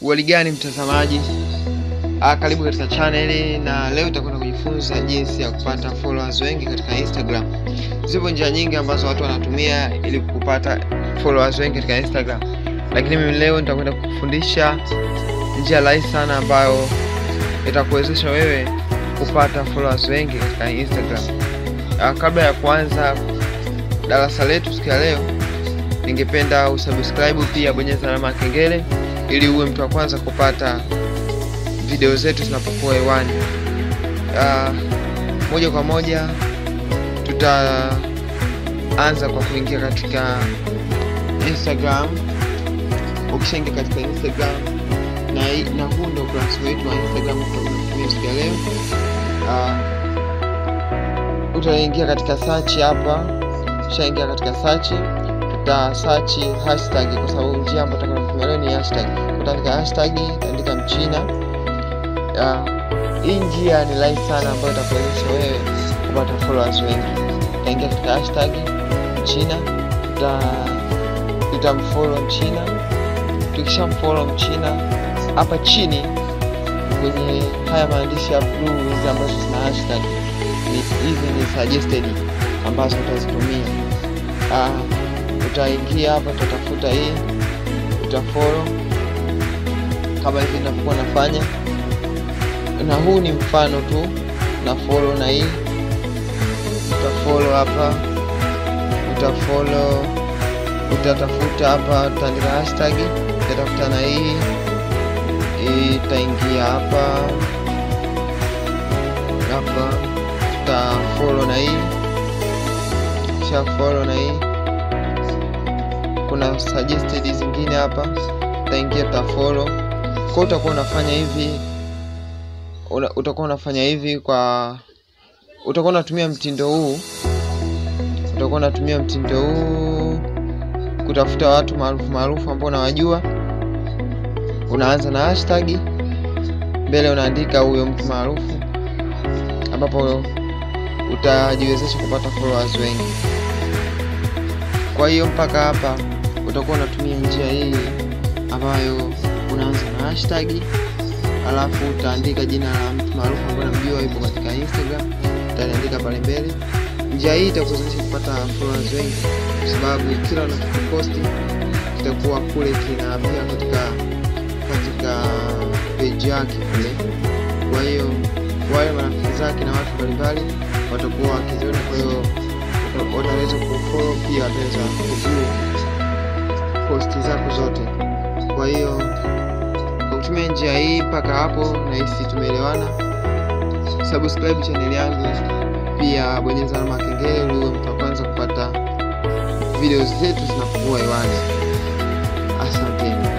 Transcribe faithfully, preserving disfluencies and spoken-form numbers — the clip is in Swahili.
Wali gani mtazamaji? Ah, karibu katika channel, na leo tutakwenda kujifunza jinsi ya kupata followers wengi katika Instagram. Zipo njia nyingi ambazo watu wanatumia ili kupata followers wengi katika Instagram. Lakini mimi leo nitakwenda kukufundisha njia rahisi sana ambayo itakuwezesha wewe kupata followers wengi katika Instagram. Ah, kabla ya kuanza darasa letu siku ya leo, ningependa usubscribe, pia bonyeza alama ya kengele ili uwe mtu wa kwanza kupata video zetu zinapokuwa hewani. Uh, moja kwa moja tutaanza kwa kuingia katika Instagram. Ukishaingia katika Instagram, na na huu ndio ukurasa wetu wa Instagram tutatumia siku ya leo. Uh, utaingia katika search hapa. Ukishaingia katika search, tuta search hashtag, kwa sababu njia ambayo tutakayotumia leo ni hashtag. Utaandika hashtag, utaandika mchina. Uh, hii njia ni rahisi sana ambayo itakuwezesha wewe kupata followers wengi. Utaingia katika hashtag mchina, tuta tutamfollow mchina. Tukishamfollow mchina, hapa chini kwenye haya maandishi ya blue hizi ambazo zina hashtag, hizi ni suggested ambazo utazitumia. Uh, utaingia hapa, utatafuta hii, utafollow kama hivi ninapokuwa nafanya, na huu ni mfano tu na follow. Na hii utafollow hapa, utafollow, utatafuta hapa, utaandika hashtag, utatafuta na hii, itaingia hapa hapa, utafollow na hii, kisha follow na hii. Kuna suggested zingine hapa, utaingia utafollow. Kwa utakuwa unafanya hivi, utakuwa unafanya hivi kwa utakuwa unatumia mtindo huu utakuwa unatumia mtindo huu kutafuta watu maarufu maarufu ambao unawajua. Unaanza na hashtag, mbele unaandika huyo mtu maarufu, ambapo utajiwezesha kupata followers wengi. Kwa hiyo mpaka hapa utakuwa unatumia njia hii ambayo unaanza na hashtag, alafu utaandika jina la mtu maarufu ambaye unamjua yupo katika Instagram, utaandika pale mbele. Njia hii itakuwezesha kupata followers wengi, kwa sababu kila unapoposti kitakuwa kule kinaapia katika katika page yake kule. Kwa hiyo wale marafiki zake na watu mbalimbali watakuwa wakiziona, kwa hiyo wataweza kufollow, pia wataweza kuview posti zako zote. Kwa hiyo kutumia njia hii mpaka hapo, na hisi tumeelewana. Subscribe channel yangu, pia bonyeza alama ya kengele ili uwe mtu wa kwanza kupata video zetu zinapokuwa hewani. Asante.